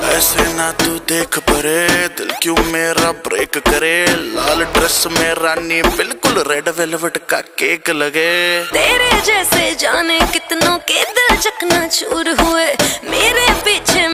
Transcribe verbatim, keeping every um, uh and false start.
ऐसे ना तू देख परे, दिल क्यों मेरा ब्रेक करे। लाल ड्रेस में रानी बिल्कुल रेड वेलवेट का केक लगे। तेरे जैसे जाने कितनों के दिल चकना चूर हुए मेरे पीछे।